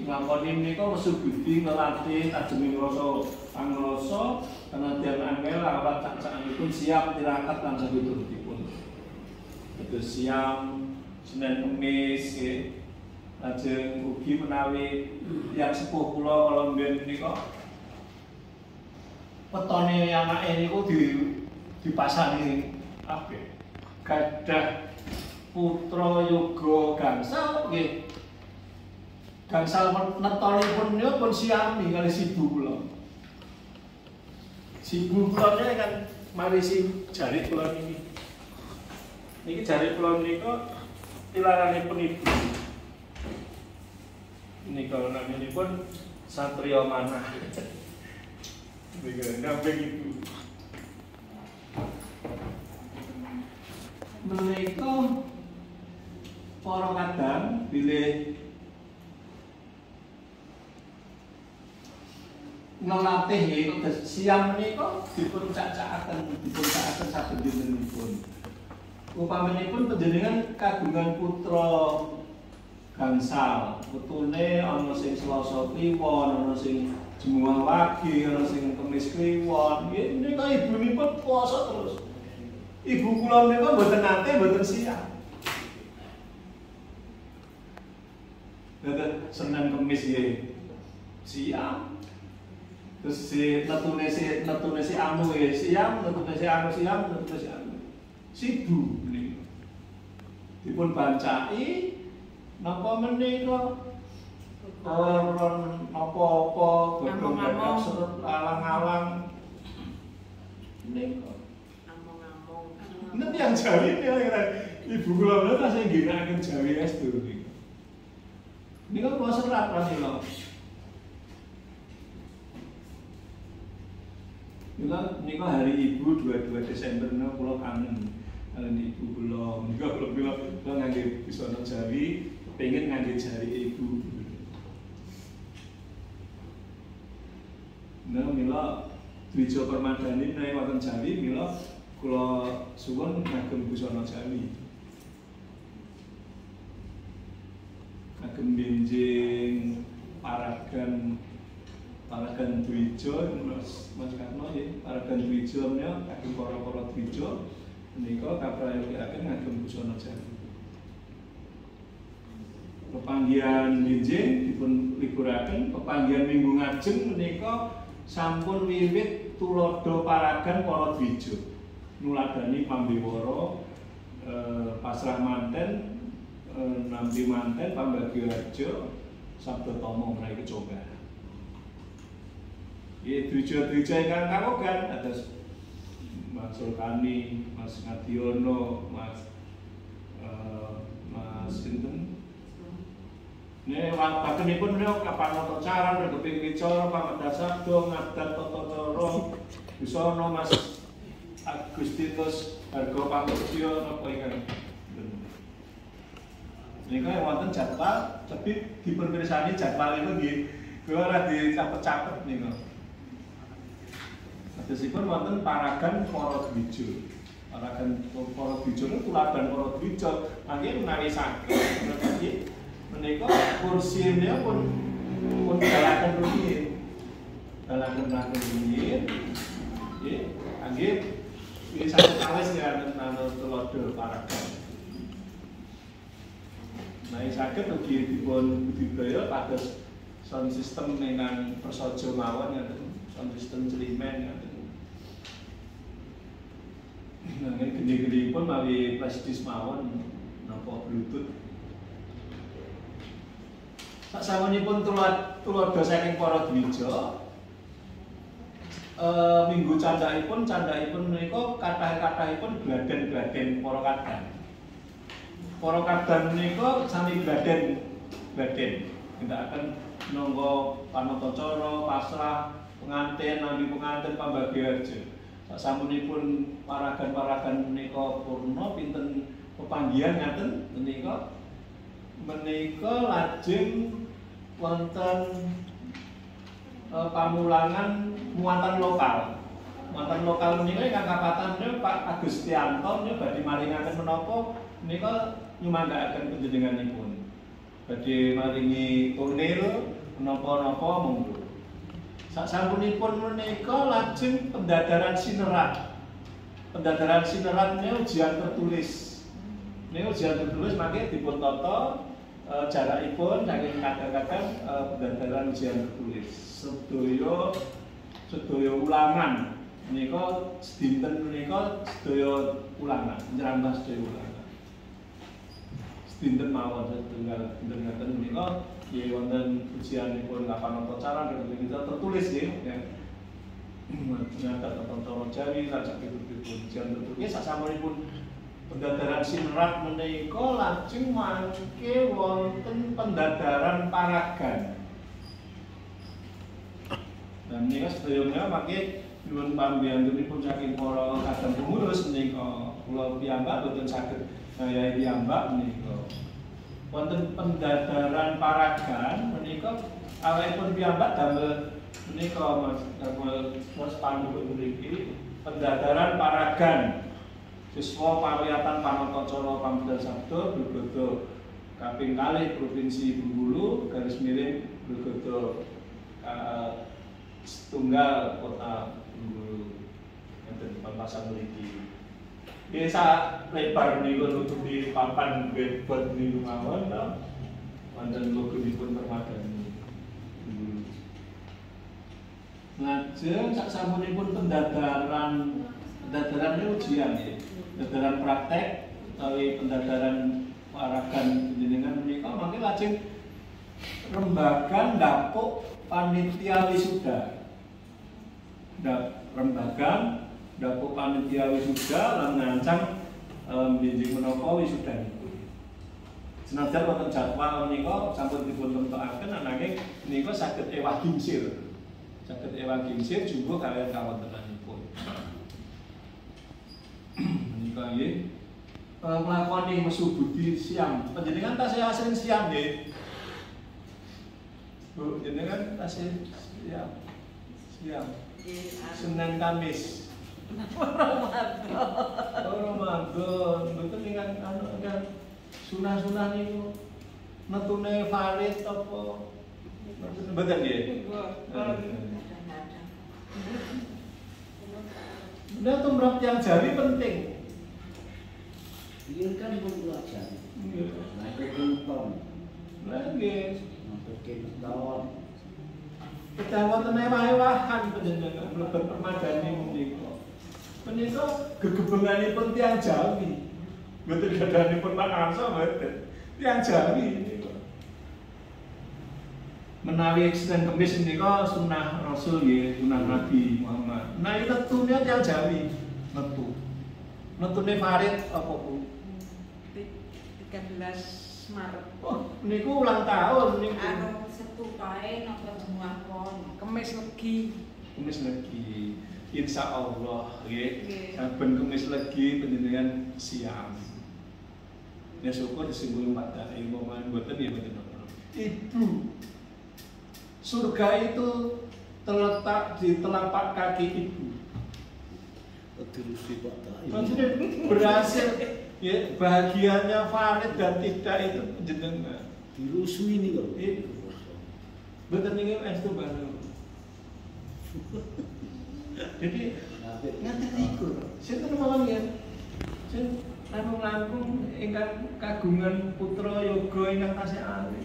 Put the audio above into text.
nglakoni menika wesu budi ngelatih tajeming rasa pangrasa kanadyan angel awat cak-cakipun siap tirakat lan sabituripun. Dados siam Senin Kemis nggih. Lajeng ugi menawi yang sepuh kula kala mbiyen menika wetone anake niku dipasani kabeh. Gadah putra yoga gangsal nggih. Gangsal netonipun niku pun siami kali sibu kula. Sibu kula kan marisi jari kula niki. Niki jari kula menika ilaranipun ibu. Nika naminipun Satrio Manah. Nika nambah ibu. Menika para kadang bilih ngelatih nggih siam menika dipun cak-cakaken saben dintenipun. Upamanipun panjenengan kagungan putra gangsal, wetune ana sing Selasa kliwon, ana sing Jemuang Wage, ana sing Kemis kliwon. Nggih menika ibunipun puasa terus. Ibu kula menika mboten nate mboten siam. Dados Senin Kemis nggih siam. Terus netune si anu ya siam, netune si anu siam, netune si anu sibu menika. Dipun bancai napa menika ron apa-apa godhong-godhong seret alang-alang menika. Among-among. Nek yang Jawi kira ibu kula menika tasih ngginakaken Jawi estu niku. Nika kula serat pranila. Nika hari ibu 22 Desember niku kula kangen kalian ibu kula. Nika kula ngangge busana Jawi, pengen ngangge jari ibu. Nah, mila Dwija Permadani menawi wonten Jawi, mila kula suwun ngagem busana Jawi. Ngagem benjing paragan Dwija Mas Karno nggih, paragan Dwija menika kagem para Dwija menika kaprayogiaken ngagem busana Jawi. Pepanggihan benjing dipun liburaken, pepanggihan minggu ngajeng menika sampun wiwit tuladha paragan para Dwija. Nuladani pambewara, pasrah manten, nampi manten, pambagioharja, sabda tama menawi kecoba. Dwija-dwija ingkang kawogan atas Mas Sulkani, Mas Ngadiono, Mas sinten? Nek bakenipun menika kapanata caran regeping wicara pamedhar sabda ngadat tata cara busana Mas Agustinus Harga Pangurtya napa ingkang nika wonten jadwal tapi dipun pirsani jadwalipun nggih kula ora dicapet-capet nika. Adosipun wonten paragan para Dwija. Paragan para Dwija niku tuladan para Dwija. Mangke menawi saged nggih menika kursine pun dalaken rumiyin. Dalaken rumiyin. Nggih, kangge iki saged kawis ya manut tuladha paragan. Nah, saged ugi dipun budidaya pados sound system ingkang prasaja mawon ngaten, sound system Celimen ngaten. Nanging gede-gedepun mawi flashdisk mawon napa Bluetooth. Sasampunipun tuladha saking para Dwija minggu candhaipun menika kathah-kathahipun gladen-gladen para kadang. Para kadang menika sami gladen nindakaken nangga panata cara, pasrah, pengantin, nampi pengantin, pambagioharja. Sasampunipun paragan-paragan menika purna pinten pepanggihan ngaten menika lajeng wonten pamulangan muatan lokal. Muatan lokal menika ingkang kapatan Pak Agustianto menika badhe maringaken menapa menika nyumanggaaken panjenenganipun. badhe maringi tonil menapa-napa monggo. Sasampunipun menika lajeng pendadaran sinerat. Pendadaran sinerat ini ujian tertulis. Ini ujian tertulis makanya dipun tata jarakipun saking kadang-kadang pendadaran ujian tertulis. Sedaya ulangan menika sedinten menika sedaya ulangan, njrambah sedaya ulangan. Dinten mawon setunggal dinten ngaten menika nggih wonten ujianipun kapanata cara kita tertulis nggih ya. Nyata tata Jawi sakitipun ujian tertulis sasampunipun pendadaran sinerat menika lajeng mangke wonten pendadaran paragan. Dan menika sedaya mangke nyuwun pambiyantunipun saking para kadang pengurus menika kula piyambak boten saged saya piyambak menika. Wonten pendadaran paragan menika awakipun piyambak damel menika Mas Pandu mriki pendadaran paragan. Siswa pawiyatan Panatacara Pambudan Sabda Blgodo kaping kalih Provinsi Bengkulu garis miring Blgodo setunggal Kota Bengkulu enten pampasan mriki. Desa lebar niku nutupi papan buat niku mawon to. Wonten logonipun permadani. Lajeng saksampunipun pendadaran ini ujian ya. Pendadaran praktek utawi pendadaran paragan panjenengan menika mangke lajeng rembagan dapuk panitia wisuda. Rembagan dapuk panitia wisuda lan ngancam benjing menapa wisudanipun. Senajan wonten jadwal menika sampun dipun temtokaken ananging menika saged ewah gingsir. Saged ewah gingsir jumbo kaliyan kawontenanipun. Menika nggih nglakoni mesu budi siam. Panjenengan tasih asring siam nggih. Bu, jenengan tasih siam. Siam. Senin Kamis. Ramadan, betul dengan anu kan sunah-sunah niku metune valid apa? Betul nggih? Nah, tumrap yang jari penting. Biar kan pun belajar. Naik nonton. Lagi. Nonton tahun. Kita wonten ewah-ewahan panjenengan mlebet permadani menika. Menika gegebenganipun tiyang Jawi. Mboten gadanipun pangarsa mboten. Tiyang Jawi niku. Menawi Senin Kamis menika sunah Rasul nggih, sunah Nabi Muhammad. Nah, iki netune tiyang Jawi, metu. Metune farid apa Bu? 13 Maret. Oh, niku ulang tahun niku. Anu Setu kae napa Jumat Kemis Legi. Kemis Legi. Insya Allah, Nggih. saben Kemis Legi panjenengan siam. Ya syukur disimbol pada iman mboten ya mboten. Ibu. Surga itu terletak di telapak kaki ibu. Terus Pak. Maksudnya berhasil ya bahagianya Farid dan tidak itu jenengan. Dirusui ini kalau. Betul nih estu baru. Jadi nanti ikut. Saya tuh malam ya. Saya anu langkung ingkang kagungan putra yoga ingkang tasih alit.